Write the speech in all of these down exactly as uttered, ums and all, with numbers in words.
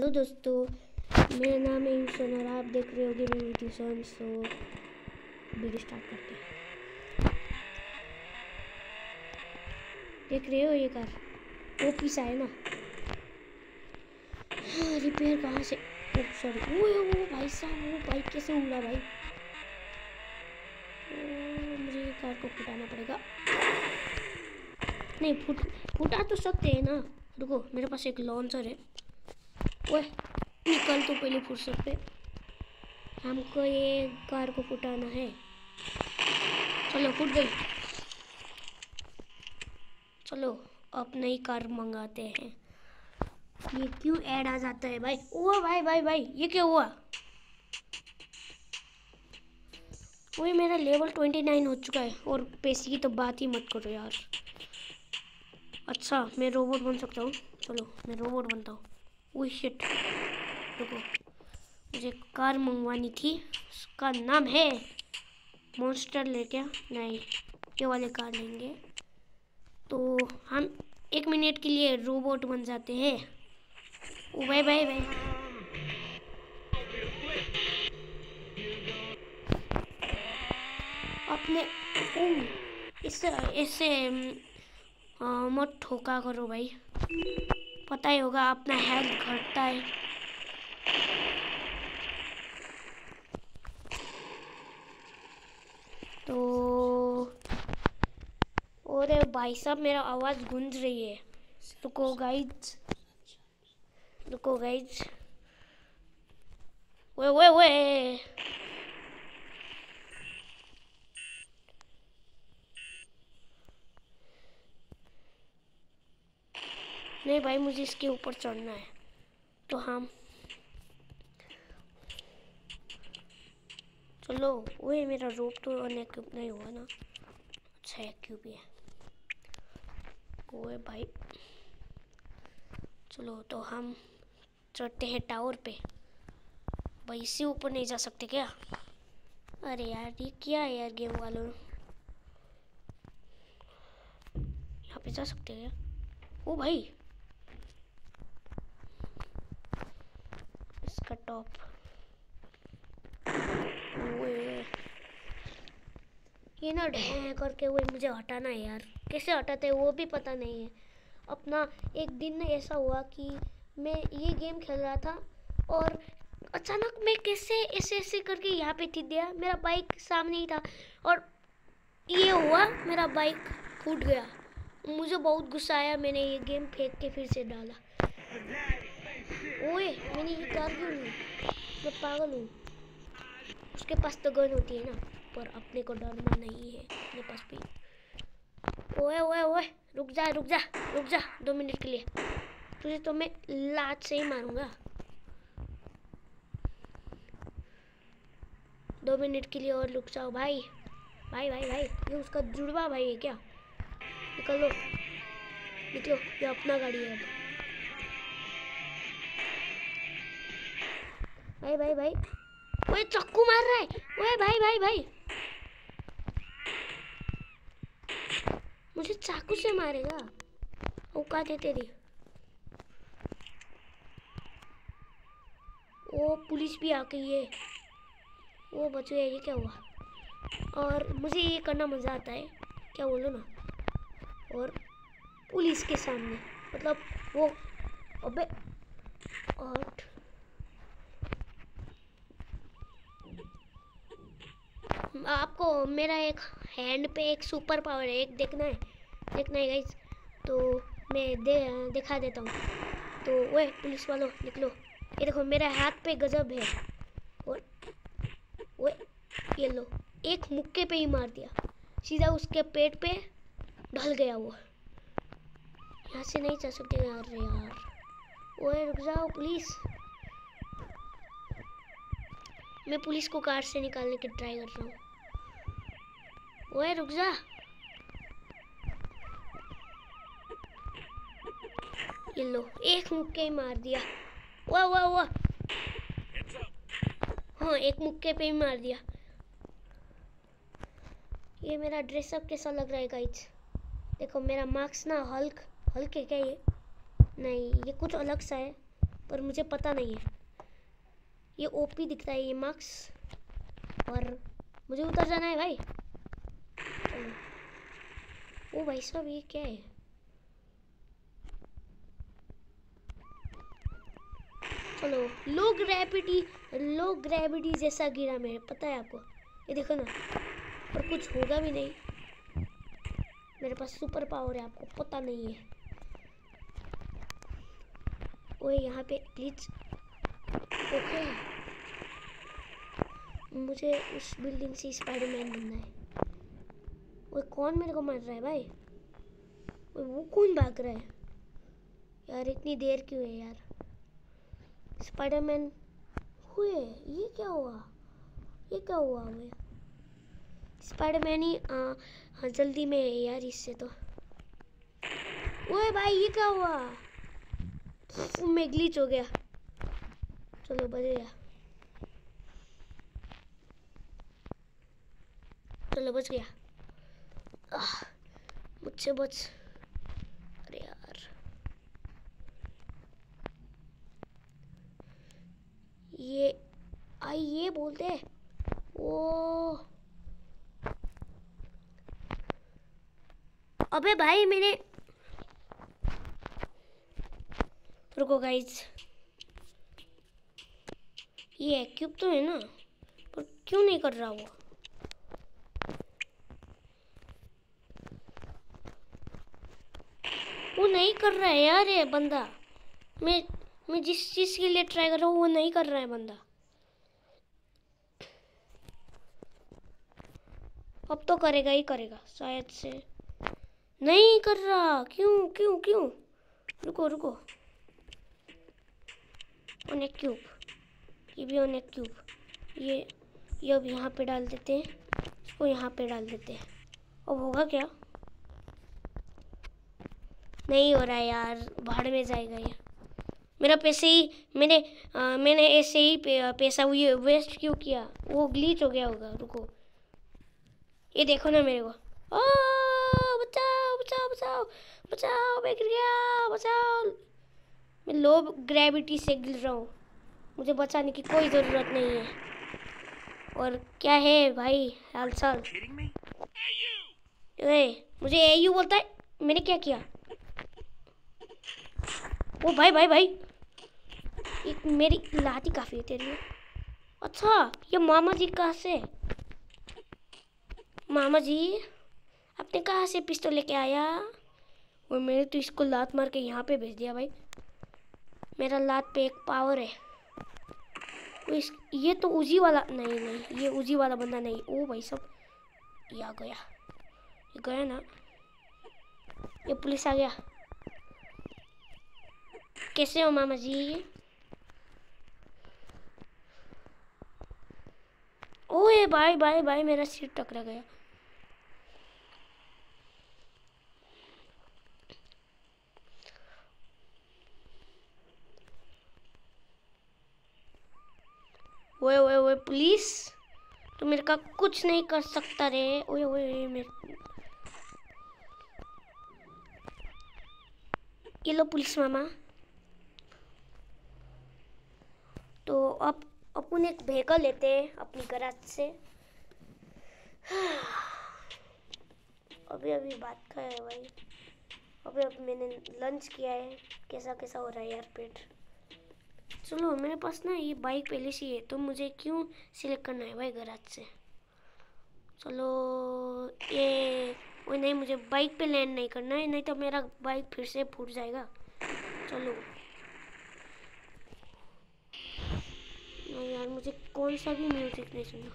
Hello दोस्तों, मेरा नाम है यूसन और आप देख रहे हो गेमिंग विद यूसन। सो वीडियो स्टार्ट करते हैं। देख रहे हो ये कार ओपी सा है ना। हाँ, रिपेयर कहाँ से? सॉरी, वो वो भाई साहब, वो बाइक कैसे उड़ा भाई? ओ, मुझे ये कार को फुटाना पड़ेगा। नहीं, फुट फुटा तो सकते हैं ना। रुको, मेरे पास एक लॉन्चर है। ओए निकल तो पहले फुर्सत पे। हमको ये कार को फुटाना है। चलो फुट गई। चलो अब नई कार मंगाते हैं। ये क्यों ऐड आ जाता है भाई? ओ भाई भाई भाई ये क्या हुआ? वही मेरा लेवल ट्वेंटी नाइन हो चुका है और पैसे की तो बात ही मत करो यार। अच्छा, मैं रोबोट बन सकता हूँ। चलो मैं रोबोट बनता हूँ। ओह शिट, रुको, मुझे कार मंगवानी थी। उसका नाम है मॉन्स्टर। ले क्या? नहीं, ये वाले कार लेंगे। तो हम एक मिनट के लिए रोबोट बन जाते हैं। ओ भाई भाई भाई, अपने इससे इससे मत ठोका करो भाई। पता ही होगा अपना हेल्थ घटता है। तो अरे भाई साहब, मेरा आवाज़ गूंज रही है। रुको गाइज, रुको गाइज। ओए ओए ओए, नहीं भाई, मुझे इसके ऊपर चढ़ना है। तो हम चलो। ओए मेरा रोप तो अनइक्विप नहीं हुआ ना। अच्छा एक्यू भी है। ओए भाई, चलो तो हम चढ़ते हैं टावर पे। भाई इससे ऊपर नहीं जा सकते क्या? अरे यार ये क्या है यार, गेम वालों। यहाँ पे जा सकते हैं? ओ भाई, इसका टॉप। ओए ये ना ढे करके वो मुझे हटाना है यार। कैसे हटाते हैं वो भी पता नहीं है अपना। एक दिन ऐसा हुआ कि मैं ये गेम खेल रहा था और अचानक मैं कैसे ऐसे ऐसे करके यहाँ पे टिक गया। मेरा बाइक सामने ही था और ये हुआ, मेरा बाइक फूट गया। मुझे बहुत गुस्सा आया। मैंने ये गेम फेंक के फिर से डाला। ओए मैंने ये कार क्यों ली? मैं पागल हूँ। उसके पास तो गन होती है ना, पर अपने को डरना नहीं है अपने पास भी। ओए ओए ओए, रुक जा रुक जा रुक जा, दो मिनट के लिए। तुझे तो मैं लात से ही मारूंगा। दो मिनट के लिए और रुक जाओ भाई। भाई भाई भाई, ये उसका जुड़वा भाई है क्या? निकलो निकलो, ये अपना गाड़ी है अब। भाई भाई भाई, ओए चाकू मार रहा है। ओए भाई भाई भाई, मुझे चाकू से मारेगा? औकात है तेरी। ओ पुलिस भी आ गई है। वो बच गया। ये क्या हुआ? और मुझे ये करना मज़ा आता है, क्या बोलो ना। और पुलिस के सामने मतलब वो, अबे और आपको मेरा एक हैंड पे एक सुपर पावर है, एक देखना है देखना है गाइस। तो मैं दे दिखा देता हूँ। तो ओए पुलिस वालों निकलो। ये देखो मेरा हाथ पे गजब है। और ओए ये लो, एक मुक्के पे ही मार दिया, सीधा उसके पेट पे ढल गया वो। यहाँ से नहीं जा सकते यार यार। ओए रुक जाओ पुलिस। मैं पुलिस को कार से निकालने की ट्राई कर रहा हूँ। ओए रुक जा। ये लो, एक मुक्के ही मार दिया। वाह वाह वाह, हाँ एक मुक्के पे ही मार दिया। ये मेरा ड्रेसअप कैसा लग रहा है गाइस? देखो मेरा मार्क्स ना हल्क हल्क है क्या ये? नहीं, ये कुछ अलग सा है, पर मुझे पता नहीं है। ये ओपी दिख रहा है ये मार्क्स, और मुझे उतर जाना है भाई। ओ भाई साहब ये क्या है? चलो लो ग्रेविटी, लो ग्रेविटी जैसा गिरा मेरे, पता है आपको, ये देखो ना, पर कुछ होगा भी नहीं। मेरे पास सुपर पावर है, आपको पता नहीं है। ओए यहाँ पे प्लीज, ओके मुझे उस बिल्डिंग से स्पाइडरमैन बनना है। ओए कौन मेरे को मार रहा है भाई? ओए वो कौन भाग रहा है यार? इतनी देर क्यों है यार? स्पाइडरमैन हुए, ये क्या हुआ? ये क्या हुआ हुए? स्पाइडरमैन ही आ, हाँ जल्दी में है यार इससे तो। ओए भाई ये क्या हुआ? मैं ग्लिच हो गया। चलो बच गया, चलो बच गया। मुझसे बच, अरे यार ये आई ये बोलते हैं ओ। अबे भाई मैंने, रुको गाइज, ये एक्यूब तो है ना, पर क्यों नहीं कर रहा वो? वो नहीं कर रहा है यार ये बंदा। मैं मैं जिस चीज के लिए ट्राई कर रहा हूँ वो नहीं कर रहा है बंदा। अब तो करेगा ही करेगा शायद से। नहीं कर रहा, क्यों क्यों क्यों? रुको रुको, ऑन एक क्यूब, ये भी ऑन एक क्यूब, ये ये अब यहाँ पे डाल देते हैं, इसको यहाँ पे डाल देते हैं। अब होगा क्या? नहीं हो रहा है यार, भाड़ में जाएगा ये मेरा पैसे ही। मैंने आ, मैंने ऐसे ही पे, पैसा ये वेस्ट क्यों किया? वो ग्लिच हो गया होगा। रुको ये देखो ना मेरे को, ओ बचाओ बचाओ बचाओ बचाओ, मैं गिर गया, बचाओ। मैं लो ग्रेविटी से गिर रहा हूँ, मुझे बचाने की कोई ज़रूरत नहीं है। और क्या है भाई हाल चाल? मुझे एयू बोलता है, मैंने क्या किया? ओ भाई भाई भाई, एक मेरी लाठी काफ़ी है तेरे लिए। अच्छा ये मामा जी कहाँ से? मामा जी आपने कहाँ से पिस्तौल लेके आया? और मैंने तो इसको लात मार के यहाँ पे भेज दिया भाई। मेरा लात पे एक पावर है। तो इस ये तो उजी वाला नहीं, नहीं ये उजी वाला बंदा नहीं। ओ भाई सब ये आ गया, ये गया ना, ये पुलिस आ गया। कैसे हो मामा जी? ओए भाई भाई भाई मेरा सिर टकरा गया। ओए ओए ओए पुलिस, तो मेरे का कुछ नहीं कर सकता रे। ओए ओए मेरे, ये लो पुलिस मामा। तो अब अपन एक व्हीकल लेते हैं अपनी गैराज से। अभी अभी बात का है भाई, अभी अब मैंने लंच किया है। कैसा कैसा हो रहा है यार पेट? चलो मेरे पास ना ये बाइक पहले से है, तो मुझे क्यों सिलेक्ट करना है भाई गैराज से? चलो ये, वो नहीं, मुझे बाइक पे लैंड नहीं करना है, नहीं तो मेरा बाइक फिर से फूट जाएगा। चलो नहीं यार, मुझे कौन सा भी म्यूजिक नहीं सुनना।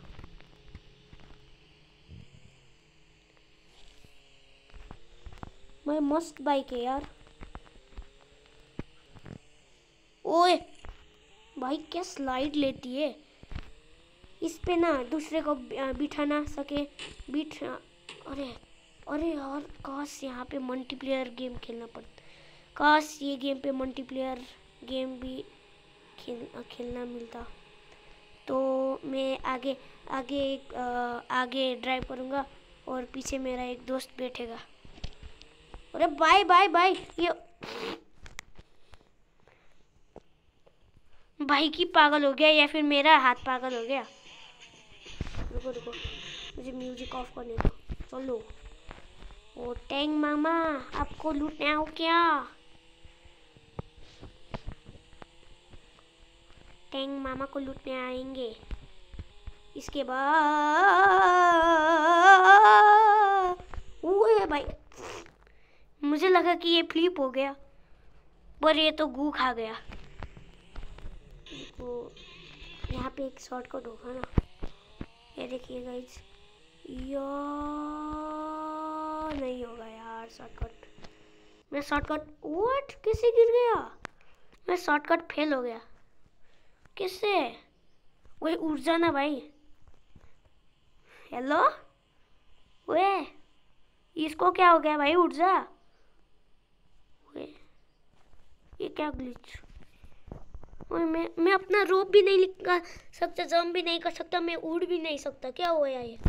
मैं मस्त बाइक है यार। ओए भाई क्या स्लाइड लेती है, इस पे ना दूसरे को बिठा ना सके बिठ। अरे अरे यार काश यहाँ पे मल्टीप्लेयर गेम खेलना पड़ता, काश ये गेम पे मल्टीप्लेयर गेम भी खेल खेलना मिलता, तो मैं आगे आगे आ, आगे ड्राइव करूँगा और पीछे मेरा एक दोस्त बैठेगा। अरे बाय बाय बाय, ये बाइक ही पागल हो गया या फिर मेरा हाथ पागल हो गया। रुको रुको, मुझे म्यूजिक ऑफ करने दो। चलो। ओ टैंक मामा, आपको लूटना हो क्या? टैंक मामा को लूटने आएंगे। इसके बाद ओए भाई, मुझे लगा कि ये फ्लिप हो गया पर ये तो गू खा गया। तो यहाँ पे एक शॉर्टकट होगा ना, ये देखिए गाइस। यार नहीं होगा यार शॉर्टकट। मैं शॉर्टकट व्हाट कैसे गिर गया? मैं शॉर्टकट फेल हो गया। किससे? वही उठ जाना भाई। हेलो वे, इसको क्या हो गया भाई? उठ जा। वे ये क्या ग्लिच? और मैं मैं अपना रोप भी नहीं लिखा सकता, जंप भी नहीं कर सकता, मैं उड़ भी नहीं सकता। क्या हुआ ये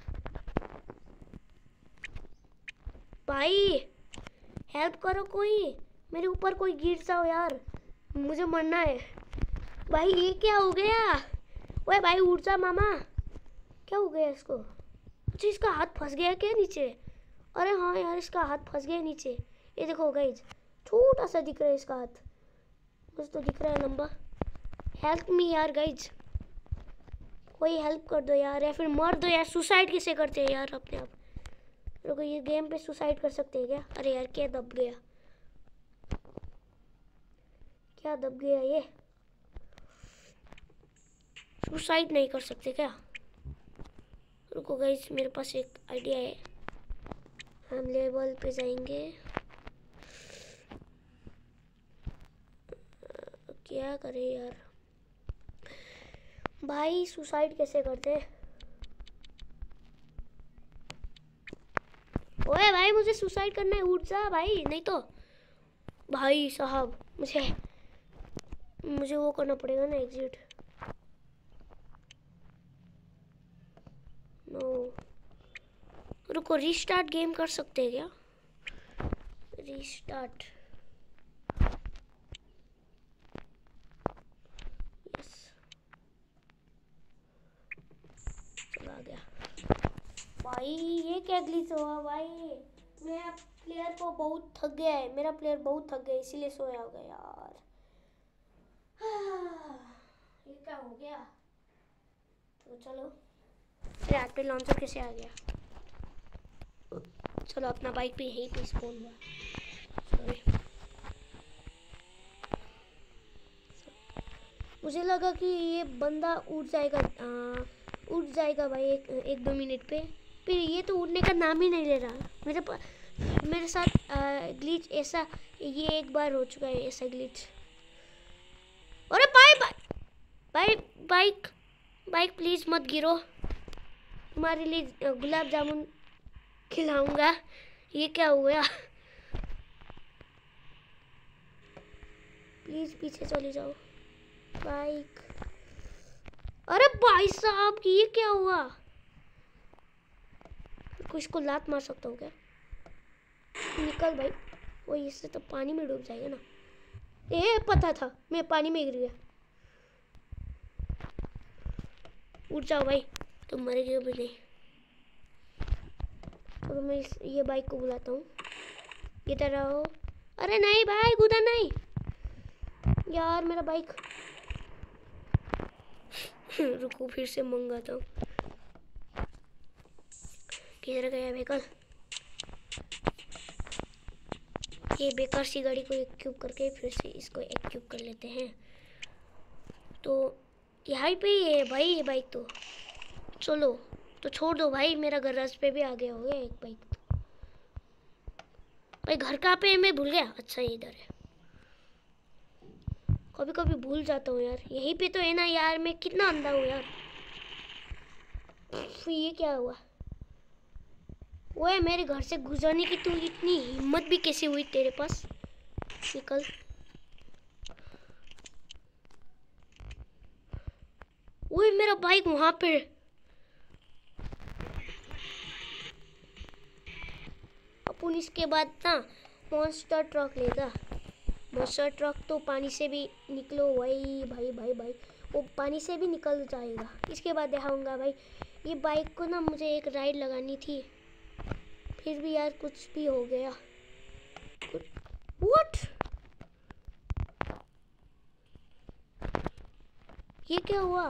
भाई? हेल्प करो कोई, मेरे ऊपर कोई गिर जाओ यार, मुझे मरना है भाई। ये क्या हो गया? ओए भाई उठ जा मामा। क्या हो गया इसको? अच्छा इसका हाथ फंस गया क्या नीचे? अरे हाँ यार इसका हाथ फंस गया नीचे। ये देखो गाइज, छोटा सा दिख रहा है इसका हाथ, मुझे तो दिख रहा है लंबा। हेल्प मी यार गाइज, कोई हेल्प कर दो यार, या फिर मर दो यार। सुसाइड किसे करते हैं यार अपने आप? रुको, ये गेम पे सुसाइड कर सकते हैं क्या? अरे यार क्या दब गया, क्या दब गया ये? सुसाइड नहीं कर सकते क्या? रुको गाइस, मेरे पास एक आइडिया है। हम लेवल पे जाएंगे। क्या करें यार भाई, सुसाइड कैसे करते हैं? ओए भाई मुझे सुसाइड करना है, उठ जा भाई, नहीं तो भाई साहब मुझे मुझे वो करना पड़ेगा ना, एग्जिट। नो रुको, रीस्टार्ट गेम कर सकते हैं क्या? रीस्टार्ट, यस चला गया। भाई ये क्या ग्लिच हुआ भाई? मेरा प्लेयर को बहुत थक गया है, मेरा प्लेयर बहुत थक गया इसीलिए सोया हो गया यार। ये क्या हो गया? तो चलो, रैट पे लॉन्चर कैसे आ गया? चलो अपना बाइक पे यहीं पे स्पॉन हुआ। सॉरी, मुझे लगा कि ये बंदा उड़ जाएगा, आ, उड़ जाएगा भाई एक एक दो मिनट पे, फिर ये तो उड़ने का नाम ही नहीं ले रहा। मेरे मेरे साथ ग्लिच ऐसा ये एक बार हो चुका है, ऐसा ग्लिच। अरे भाई भाई बाइक बाइक प्लीज मत गिरो, तुम्हारे लिए गुलाब जामुन खिलाऊंगा। ये क्या हुआ? प्लीज पीछे चले जाओ बाइक। अरे भाई साहब ये क्या हुआ? कुछ को लात मार सकता हूँ क्या? निकल भाई। वो इससे तो पानी में डूब जाएगा ना। ए पता था मैं पानी में गिर गया। उठ जाओ भाई, तुम मर गए भी नहीं। तो मैं इस ये बाइक को बुलाता हूँ, इधर आओ। अरे नहीं भाई, उधर नहीं यार, मेरा बाइक। रुको फिर से मंगाता हूँ। किधर गया व्हीकल? ये बेकार सी गाड़ी को इक्विप करके फिर से इसको इक्विप कर लेते हैं। तो यहाँ पे ही है भाई ये बाइक। तो चलो तो छोड़ दो भाई, मेरा गैराज पे भी आ गया हो गया एक बाइक। तो भाई घर कहाँ पे है मैं भूल गया। अच्छा ये इधर है, कभी कभी भूल जाता हूँ यार। यहीं पे तो है ना यार, मैं कितना अंधा हूँ यार। ये क्या हुआ? ओए मेरे घर से गुजरने की तू इतनी हिम्मत भी कैसे हुई तेरे पास? निकल। ओए मेरा बाइक वहां पे। अपन इसके बाद ना मॉन्स्टर ट्रक लेगा, मॉन्स्टर ट्रक तो पानी से भी निकलो भाई भाई भाई भाई, वो पानी से भी निकल जाएगा। इसके बाद दिखाऊंगा भाई। ये बाइक को ना मुझे एक राइड लगानी थी, फिर भी यार कुछ भी हो गया। व्हाट, ये क्या हुआ?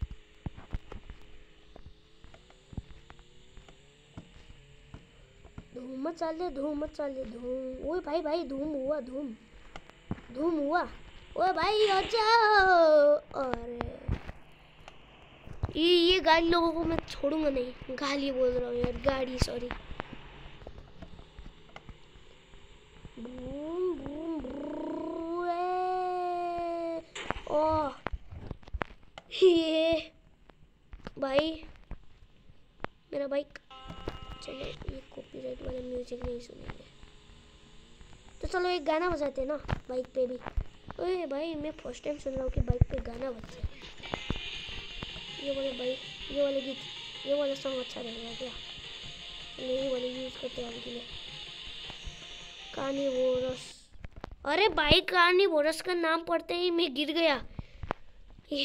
धूम मचा ले, धूम मचा ले, धूम। ओए भाई भाई धूम हुआ, धूम धूम हुआ। ओए भाई आ जाओ। अरे ये ये गाड़ी लोगों को मैं छोड़ूंगा नहीं। गाली बोल रहा हूँ यार, गाड़ी सॉरी। बूम बूम ब्रू, ए, ओह ये भाई मेरा बाइक। चलो ये कॉपीराइट वाला म्यूजिक नहीं सुनेंगे, तो चलो एक गाना बजाते हैं ना बाइक पे भी। ओए भाई मैं फर्स्ट टाइम सुन रहा हूँ कि बाइक पे गाना बजता है। ये वाला बाइक, ये वाले गीत, ये वाला सॉन्ग अच्छा रहेगा क्या? चलो ये वाले यूज़ करते हैं के लिए। कार्निवोरस, अरे भाई कार्निवोरस का नाम पढ़ते ही मैं गिर गया। ये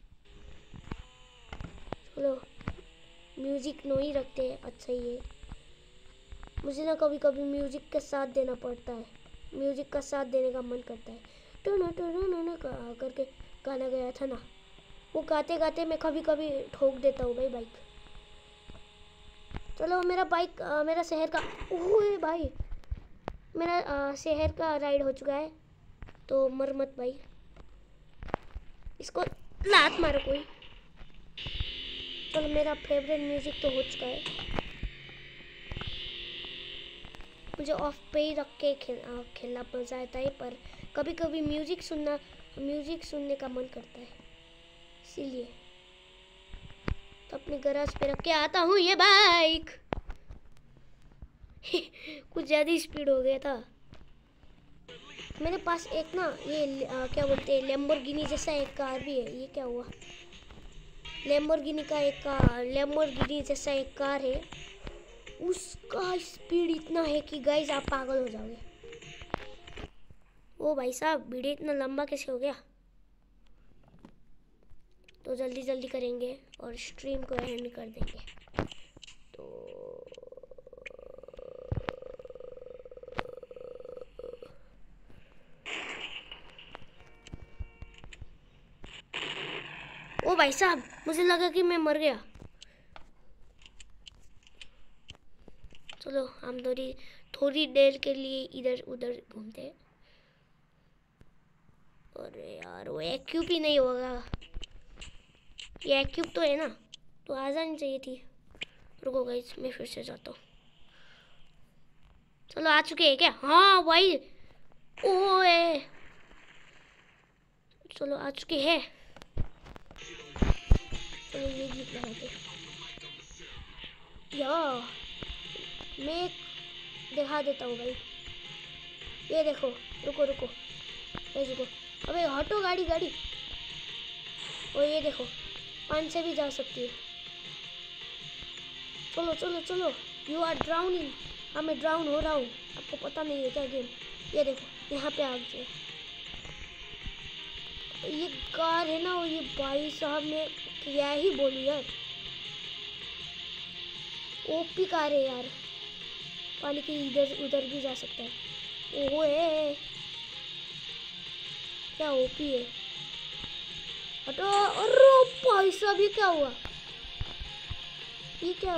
चलो म्यूजिक नो ही रखते हैं, अच्छा ही है। मुझे ना कभी कभी म्यूजिक का साथ देना पड़ता है, म्यूजिक का साथ देने का मन करता है। टूना टूना ना करके गाना गया था ना, वो गाते गाते मैं कभी कभी ठोक देता हूँ भाई बाइक। चलो मेरा बाइक आ, मेरा शहर का, ओए भाई मेरा आ, शहर का राइड हो चुका है, तो मर मत भाई। इसको लात मारो कोई। चलो मेरा फेवरेट म्यूजिक तो हो चुका है। मुझे ऑफ पे ही रख के खेल, खेलना मजा आता है, पर कभी कभी म्यूजिक सुनना म्यूजिक सुनने का मन करता है, इसीलिए तो अपने गैराज पे रख के आता हूँ ये बाइक। कुछ ज़्यादा ही स्पीड हो गया था। मेरे पास एक ना ये आ, क्या बोलते हैं लैम्बोर्गिनी जैसा एक कार भी है। ये क्या हुआ? लैम्बोर्गिनी का एक कार, लैम्बोर्गिनी जैसा एक कार है, उसका स्पीड इतना है कि गाइस आप पागल हो जाओगे। ओ भाई साहब वीडियो इतना लंबा कैसे हो गया? तो जल्दी जल्दी करेंगे और स्ट्रीम को एंड कर देंगे। तो ओ भाई साहब मुझे लगा कि मैं मर गया। चलो हम थोड़ी थोड़ी देर के लिए इधर उधर घूमते हैं। अरे यार वो एक्यूब ही नहीं होगा, ये एक्यूब तो है ना, तो आ जानी चाहिए थी। रुको गाइस मैं फिर से जाता हूँ। चलो आ चुके हैं क्या? हाँ भाई ओए चलो आ चुके हैं। चलो ये गीत लगाते या मैं दिखा देता हूँ भाई। ये देखो, रुको रुको रुको, अबे हटो गाड़ी गाड़ी। और ये देखो पानी से भी जा सकती है। चलो चलो चलो, यू आर ड्राउनिंग, हाँ मैं ड्राउन हो रहा हूँ, आपको पता नहीं है क्या गेम? ये देखो यहाँ पे आ गए। ये कार है ना, और ये भाई साहब मैं क्या ही बोलूँ यार, ओपी कार है यार, पानी के इधर उधर भी जा सकता है। ओहो है क्या ओपी है, हटो। अरे भाई साहब ये क्या हुआ? ये क्या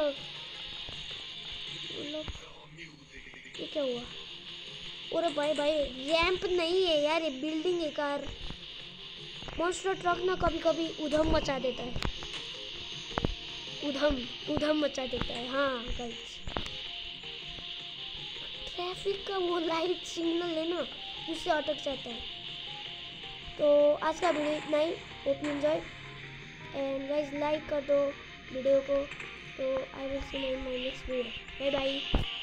ये क्या हुआ? अरे भाई भाई रैंप नहीं है यार, ये बिल्डिंग है कार। मॉन्स्टर ट्रक ना कभी कभी उधम मचा देता है, उधम उधम मचा देता है। हाँ गाइस ट्रैफिक का वो लाइट सिग्नल है ना, उससे अटक जाता है। तो आज का वीडियो इतना ही, hope you enjoy and guys like कर दो वीडियो को। तो I will see you in my next video, bye bye.